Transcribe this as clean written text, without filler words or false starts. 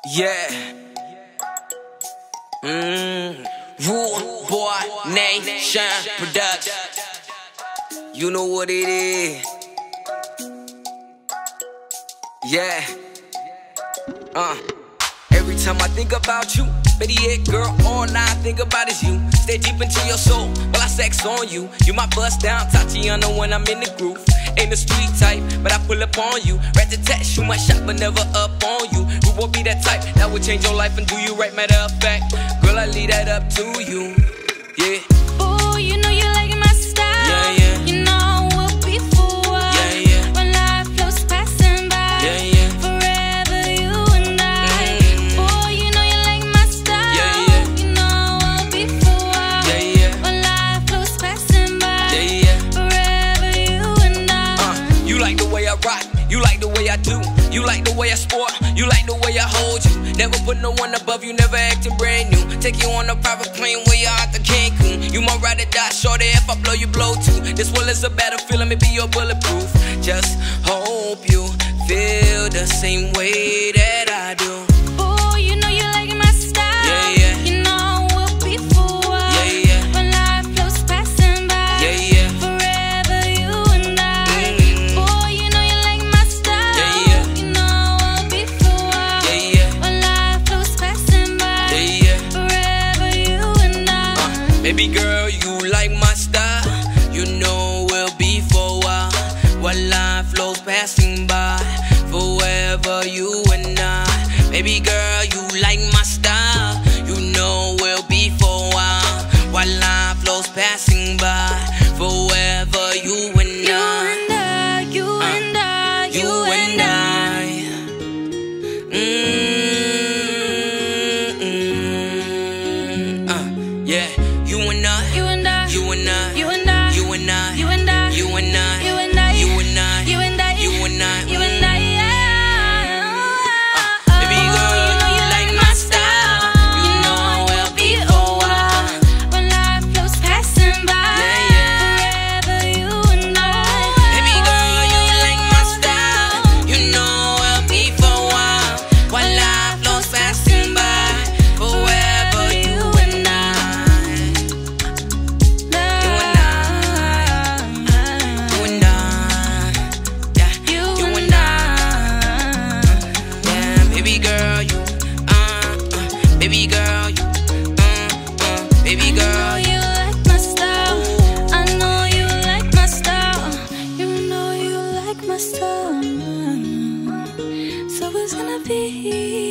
Yeah. Rude Boy Nation Production. You know what it is. Yeah. Every time I think about you, baby, yeah, girl, all I think about is you. Stay deep into your soul while I sex on you. You my bust down Tatiana when I'm in the groove. Ain't a street type, but I pull up on you. Rat to tat, shoot my shot, but never up on you. We won't be that type that would change your life and do you right. Matter of fact, girl, I leave that up to you. Yeah. Oh, you know you like my style. Yeah, yeah. You know we'll be for a while. Yeah, yeah. When life flows passing by. Yeah, yeah. Forever you and I. Oh, you know you like my style. Yeah, yeah. You know we'll be for a while. Yeah, yeah. When life flows passing by. Yeah, yeah. Forever you and I. You like the way I rock, you like the way I do. You like the way I sport, you like the way I hold you. Never put no one above you, never acting brand new. Take you on a private plane way out to Cancun. You my ride or die, shorty, if I blow, you blow too. This world is a battlefield, let me be your bulletproof. Just hope you feel the same way that I do. Oh, you know you like my style. Yeah, yeah. You know we'll be for a while. Yeah, yeah. When life flows passing by. Yeah, yeah. Forever you and I. Oh, you know you like my style. Yeah, yeah. You know we'll be for a while. Yeah, yeah. When life flows passing by. Yeah, yeah. Forever you and I. Baby girl, you like my style. You know we'll be for a while. While life flows passing by. Forever you and I. Baby girl, you like my style. You know we'll be for a while. While life flows passing by. Forever you and You and I, you and I, you and I. Yeah, you and I. You and I. You and I. You and I. You and I. You and I. You and I. You and I. You and I. You and I. You and I. You and I. Baby girl, you know you like my style. You know we'll be for a while. When life flows passing by. Yeah, yeah. Forever you and I. Baby girl, you like my style. You know we'll be for a while. While life flows passing by. Forever you and I. You and I. You and I. Yeah. You and I. Yeah, baby girl, you. Baby girl, you. Baby girl, you. You like my style. I know you like my style. You know you like my style. So it's gonna be